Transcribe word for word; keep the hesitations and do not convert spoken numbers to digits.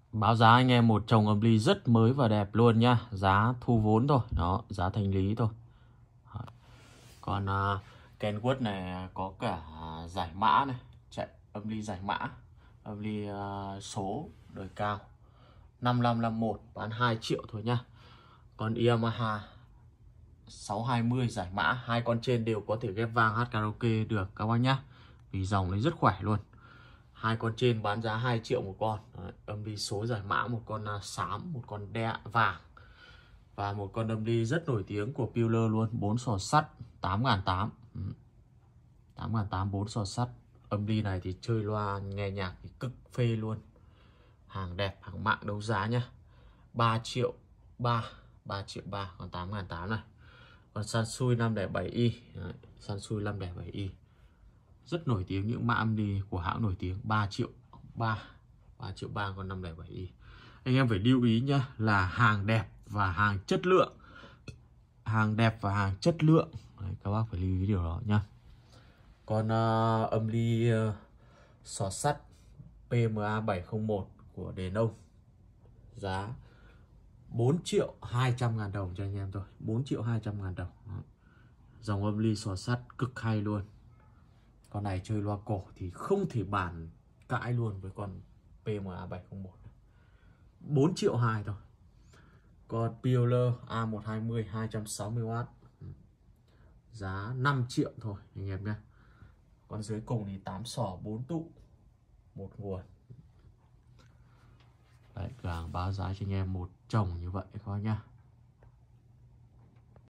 Báo giá anh em một chồng âm ly rất mới và đẹp luôn nhá. Giá thu vốn thôi. Đó, giá thanh lý thôi. Đó. Còn uh, Kenwood này có cả giải mã này. Chạy âm ly giải mã. Âm ly uh, số đời cao năm năm năm một, bán hai triệu thôi nhá. Còn Yamaha sáu hai mươi giải mã, hai con trên đều có thể ghép vang hát karaoke được các bác nhá. Vì dòng đấy rất khỏe luôn. Hai con trên bán giá hai triệu một con. Đấy, âm ly số giải mã, một con uh, xám, một con đe vàng. Và một con âm ly rất nổi tiếng của Peeler luôn, bốn sò sắt, tám nghìn tám trăm. tám nghìn tám trăm, bốn sò sắt. Âm ly này thì chơi loa nghe nhạc thì cực phê luôn. Hàng đẹp, hàng mạng đấu giá nhá. ba triệu ba, ba triệu ba, còn tám nghìn tám trăm này. Còn Sansui năm không bảy i. Đấy, Sansui năm không bảy i. Rất nổi tiếng, những mã âm ly của hãng nổi tiếng. Ba triệu ba, ba triệu ba, còn năm không bảy i. Anh em phải lưu ý nhá, là hàng đẹp và hàng chất lượng. Hàng đẹp và hàng chất lượng. Đấy, các bác phải lưu ý điều đó nhá. Còn uh, âm ly uh, sò sắt pê em a bảy không một của Đền Ông, giá bốn triệu hai trăm ngàn đồng cho anh em thôi. Bốn triệu hai trăm ngàn đồng. Đó. Dòng âm ly sò sắt cực hay luôn. Con này chơi loa cổ thì không thể bàn cãi luôn với con pê em a bảy không một. Bốn triệu hai thôi. Còn Peeler A một hai mươi hai trăm sáu mươi oát, giá năm triệu thôi anh em nhé. Còn dưới cùng thì tám sỏ bốn tụ, một nguồn. Đấy, cửa hàng báo giá cho anh em một chồng như vậy các bác nhá.